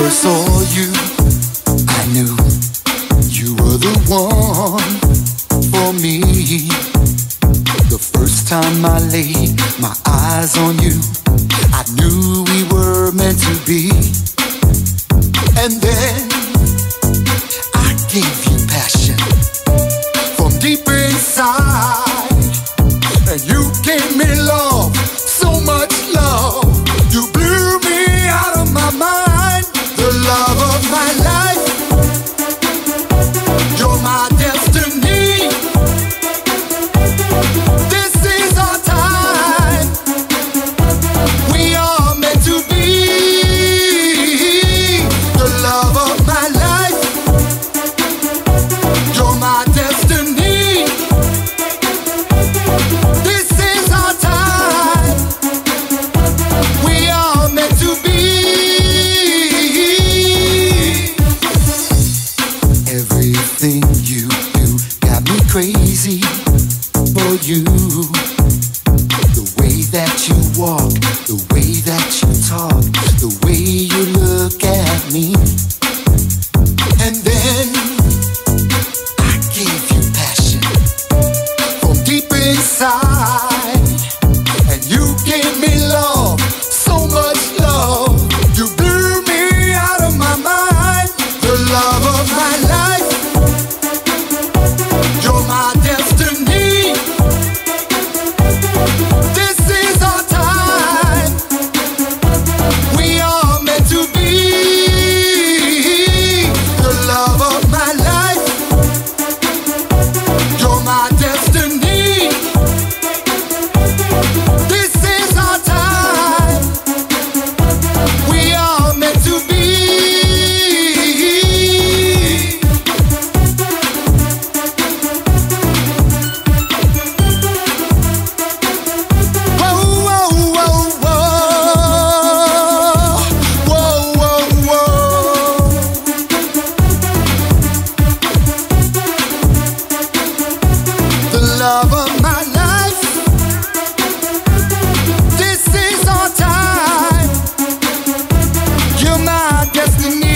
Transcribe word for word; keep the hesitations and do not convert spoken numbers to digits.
first saw you, I knew you were the one for me. The first time I laid my eyes on you, I knew we were meant to be. And then I gave you passion from deep inside, and you gave me love, so much love. You blew me out of my mind. The love of my life, you're my destiny. This is our time, we are meant to be. The love of my life, you're my destiny. This is our time, we are meant to be. Everything you do got me crazy for you. The way that you walk, the way that you talk, the way you look at me. And then I gave you passion from deep inside, and you gave me love, so much love. You blew me out of my mind. The love of my life, you're my destiny. This is our time, we are meant to be. The love of my life, you're my destiny. This is our time, we are meant to be. Whoa, whoa, whoa, whoa. Whoa, whoa, whoa. The love of my life, this is our time. You're my destiny.